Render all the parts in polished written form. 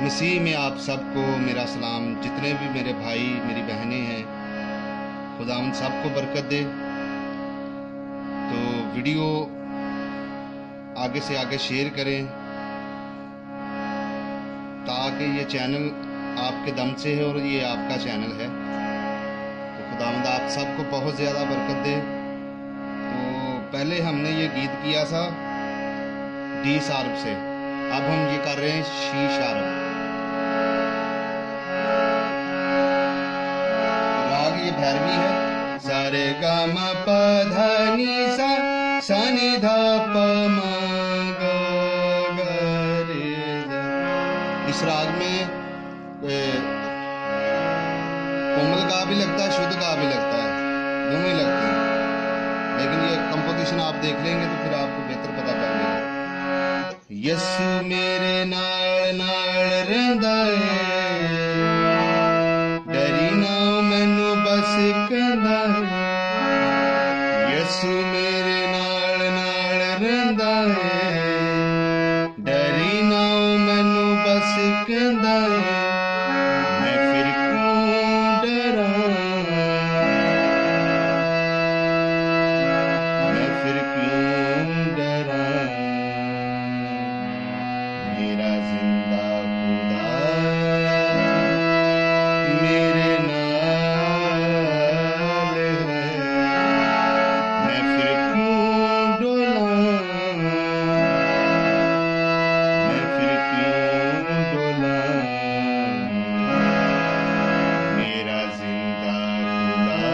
मसीह में आप सबको मेरा सलाम। जितने भी मेरे भाई मेरी बहनें हैं, खुदा उन सबको बरकत दे। तो वीडियो आगे से आगे शेयर करें ताकि ये चैनल आपके दम से है और ये आपका चैनल है। तो खुदावंद आप सबको बहुत ज़्यादा बरकत दे। तो पहले हमने ये गीत किया था डी शार्प से, अब हम ये कर रहे हैं शी शार्प। राग ये भैरवी है। सारे गा मा पा धा नी सा सा नी धा प म ग ग रे ध। इस राग में कोमल गा भी लगता है, शुद्ध गा भी लगता है, दोनों ही लगते हैं। लेकिन ये कंपोजिशन आप देख लेंगे तो फिर आपको बेहतर पता चलेगा। यसु मेरे नाल नाल रहिंदा है, डरी ना मैनू बस कहंदा है। यसु मेरे नाल नाल रहिंदा है, डरी ना मैनू बस कहंदा है। मैं फिर क्यों डरां, मैं फिर क्यों डरां। मेरा जिंदा खुदा मेरे नाल है, मैं फिर क्यों डोलां, मैं फिर क्यों डोलां। मेरा जिंदा खुदा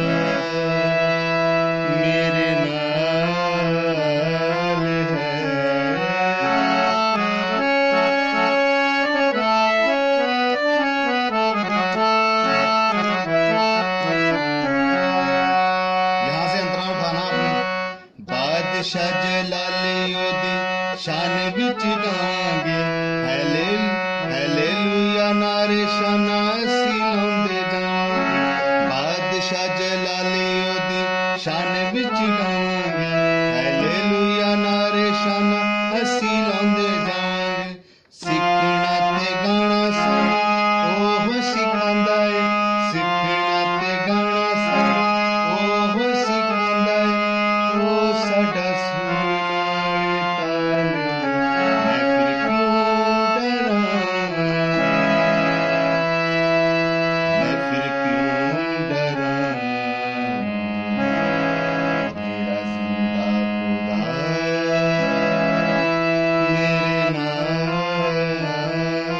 मेरे नाल है। यहाँ से अंतरा उठाना आपने। बादशाह जलाली ओदी शान विच गावांगे, हालेलुया नारे शाना असी लाउंदे जावांगे। बादशाह जलाली ओदी शान विच गावांगे, हालेलुया नारे शाना असी लाउंदे जावांगे। सिखना ते गाना सानू ओह सिखांदा है, सिखना ते गाना सानू ओह सिखांदा है। ओ साडा सुनाए ताल, मैं फिर क्यों डरां, मैं फिर क्यों डरां। मेरा जिंदा खुदा मेरे नाल है।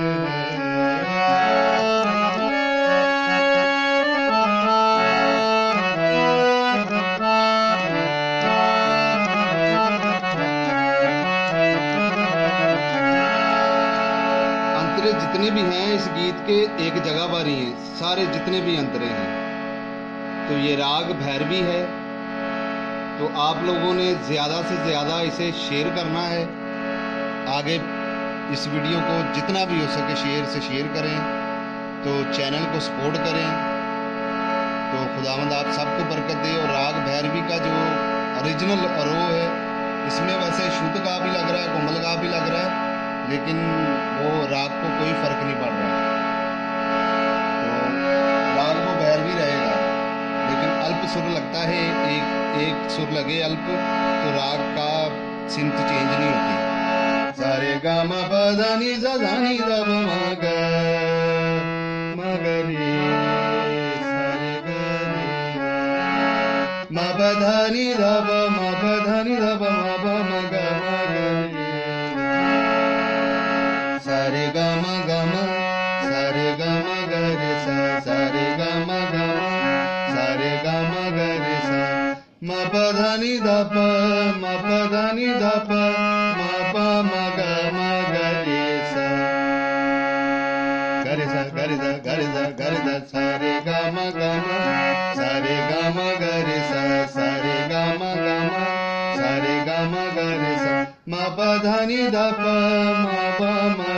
अंतरे जितने भी हैं इस गीत के एक जगह पर ही हैं, सारे जितने भी अंतरे हैं। तो ये राग भैरवी है। तो आप लोगों ने ज़्यादा से ज़्यादा इसे शेयर करना है। आगे इस वीडियो को जितना भी हो सके शेयर से शेयर करें। तो चैनल को सपोर्ट करें। तो खुदावंद आप सबको बरकत दे। और राग भैरवी का जो ओरिजिनल आरोह है, इसमें वैसे शुद्ध गा भी लग रहा है, कोमल गा भी लग रहा है, लेकिन वो राग को कोई फर्क नहीं पड़ रहा। तो राग वो भैरवी रहेगा, लेकिन अल्प सुर लगता है। एक सुर लगे अल्प तो राग का सिंथ चेंज नहीं होती। सारे गा मा पा धा नी सा धा नी धा प म ग म ग रे, सारे गा रे म प धा नी धा प म प धा नी धा प म प म ग रे। सारे गा मा ग म, सारे गा मा ग रे सा, सारे गा मा ग म, सारे गा मा ग रे सा। म प धा नी धा प म प धा नी धा प म प म ग रे सा। ग रे सा ग रे सा ग रे सा ग रे सा। सारे गा मा ग म, सारे गा मा ग रे सा, सारे गा मा ग म, सारे गा मा ग रे सा। म प धा नी धा प म प म